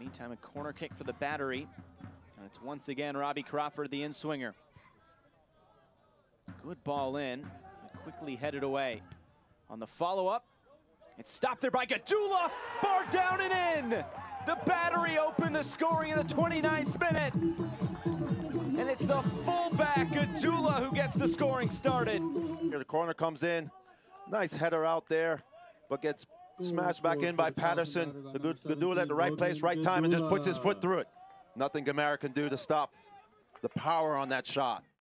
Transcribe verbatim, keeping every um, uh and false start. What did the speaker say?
Meantime, a corner kick for the Battery. And it's once again Robbie Crawford, the in-swinger. Good ball in, quickly headed away. On the follow-up, it's stopped there by Gdula, bar down and in! The Battery opened the scoring in the twenty-ninth minute. And it's the fullback, Gdula, who gets the scoring started. Here the corner comes in, nice header out there, but gets smashed back in by Patterson. The Gdula at the right place, right time, and just puts his foot through it. Nothing Gamera can do to stop the power on that shot.